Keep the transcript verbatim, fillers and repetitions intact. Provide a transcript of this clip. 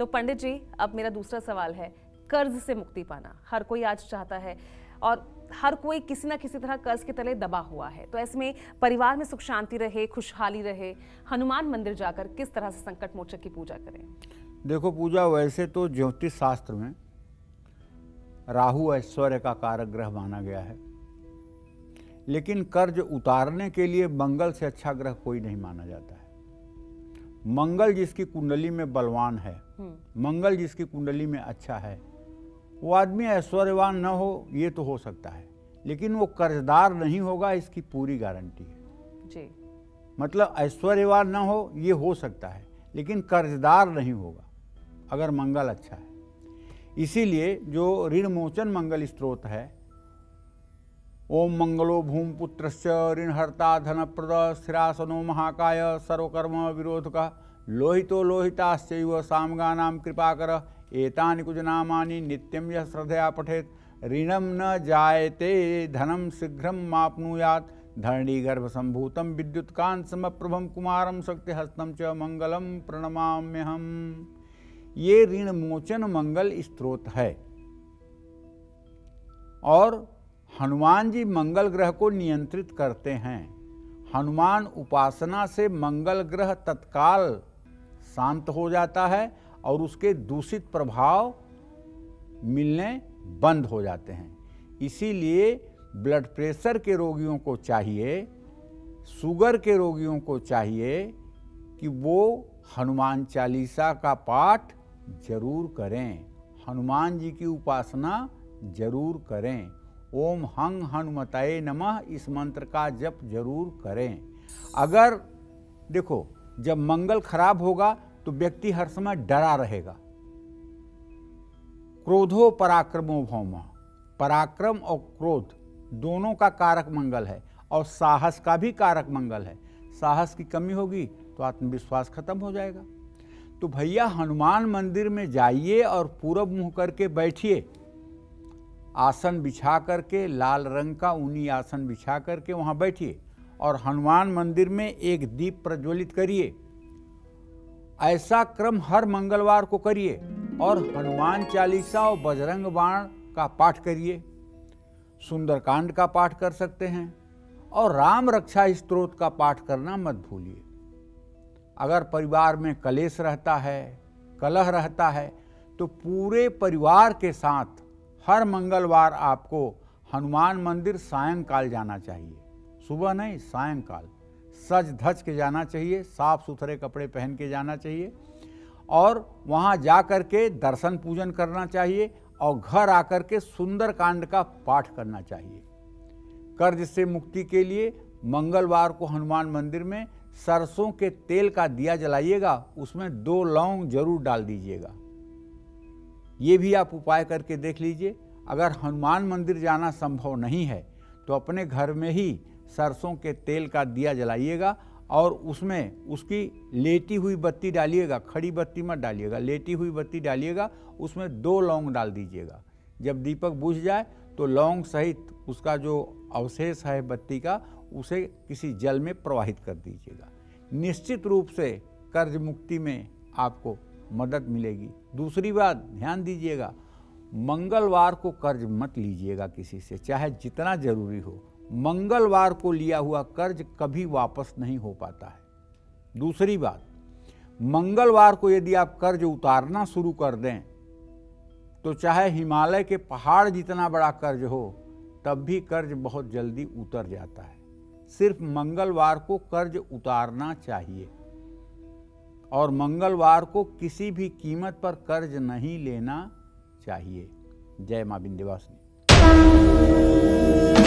पंडित जी, अब मेरा दूसरा सवाल है, कर्ज से मुक्ति पाना हर कोई आज चाहता है और हर कोई किसी ना किसी तरह कर्ज के तले दबा हुआ है। तो ऐसे में परिवार में सुख शांति रहे, खुशहाली रहे, हनुमान मंदिर जाकर किस तरह से संकट मोचक की पूजा करें? देखो पूजा, वैसे तो ज्योतिष शास्त्र में राहु ऐश्वर्य का कारक ग्रह माना गया है, लेकिन कर्ज उतारने के लिए मंगल से अच्छा ग्रह कोई नहीं माना जाता है। मंगल जिसकी कुंडली में बलवान है, मंगल जिसकी कुंडली में अच्छा है, वो आदमी ऐश्वर्यवान न हो ये तो हो सकता है, लेकिन वो कर्जदार नहीं होगा, इसकी पूरी गारंटी है जी। मतलब ऐश्वर्यवान न हो ये हो सकता है, लेकिन कर्जदार नहीं होगा अगर मंगल अच्छा है। इसीलिए जो ऋण मोचन मंगल स्त्रोत है, ओम मंगलो भूमपुत्रस्य ऋणहर्ता धनप्रद स्थिरासनो महाकाय सर्वकर्म विरोधक लोहितो लोहिताश्चैव सामगानां कृपाकर एतानि कुछ नामानि नित्यं यः श्रद्धया पठेत् ऋणं न जायते धनं शीघ्रं माप्नुयात् धरणीगर्भ संभूतं विद्युत्कांतसमप्रभं कुमारं शक्तिहस्तं च मंगलम प्रणमाम्यहम्। ये ऋण मोचन मंगल स्त्रोत है और हनुमान जी मंगल ग्रह को नियंत्रित करते हैं। हनुमान उपासना से मंगल ग्रह तत्काल शांत हो जाता है और उसके दूषित प्रभाव मिलने बंद हो जाते हैं। इसीलिए ब्लड प्रेशर के रोगियों को चाहिए, शुगर के रोगियों को चाहिए कि वो हनुमान चालीसा का पाठ जरूर करें, हनुमान जी की उपासना जरूर करें। ओम हंग हनुमताये नमः इस मंत्र का जप जरूर करें। अगर देखो, जब मंगल खराब होगा तो व्यक्ति हर समय डरा रहेगा। क्रोधो पराक्रमो भौमः, पराक्रम और क्रोध दोनों का कारक मंगल है और साहस का भी कारक मंगल है। साहस की कमी होगी तो आत्मविश्वास खत्म हो जाएगा। तो भैया हनुमान मंदिर में जाइए और पूरब मुंह करके बैठिए, आसन बिछा करके, लाल रंग का ऊनी आसन बिछा करके वहाँ बैठिए और हनुमान मंदिर में एक दीप प्रज्वलित करिए। ऐसा क्रम हर मंगलवार को करिए और हनुमान चालीसा और बजरंग बाण का पाठ करिए। सुंदरकांड का पाठ कर सकते हैं और राम रक्षा स्तोत्र का पाठ करना मत भूलिए। अगर परिवार में कलेश रहता है, कलह रहता है, तो पूरे परिवार के साथ हर मंगलवार आपको हनुमान मंदिर सायंकाल जाना चाहिए, सुबह नहीं, सायंकाल सज धज के जाना चाहिए, साफ सुथरे कपड़े पहन के जाना चाहिए और वहाँ जा कर के दर्शन पूजन करना चाहिए और घर आकर के सुंदरकांड का पाठ करना चाहिए। कर्ज से मुक्ति के लिए मंगलवार को हनुमान मंदिर में सरसों के तेल का दिया जलाइएगा, उसमें दो लौंग जरूर डाल दीजिएगा। ये भी आप उपाय करके देख लीजिए। अगर हनुमान मंदिर जाना संभव नहीं है तो अपने घर में ही सरसों के तेल का दिया जलाइएगा और उसमें उसकी लेटी हुई बत्ती डालिएगा, खड़ी बत्ती मत डालिएगा, लेटी हुई बत्ती डालिएगा, उसमें दो लौंग डाल दीजिएगा। जब दीपक बुझ जाए तो लौंग सहित उसका जो अवशेष है बत्ती का, उसे किसी जल में प्रवाहित कर दीजिएगा। निश्चित रूप से कर्ज मुक्ति में आपको मदद मिलेगी। दूसरी बात ध्यान दीजिएगा, मंगलवार को कर्ज मत लीजिएगा किसी से, चाहे जितना जरूरी हो। मंगलवार को लिया हुआ कर्ज कभी वापस नहीं हो पाता है। दूसरी बात, मंगलवार को यदि आप कर्ज उतारना शुरू कर दें तो चाहे हिमालय के पहाड़ जितना बड़ा कर्ज हो, तब भी कर्ज बहुत जल्दी उतर जाता है। सिर्फ मंगलवार को कर्ज उतारना चाहिए और मंगलवार को किसी भी कीमत पर कर्ज नहीं लेना चाहिए। जय मां विंध्यवासिनी।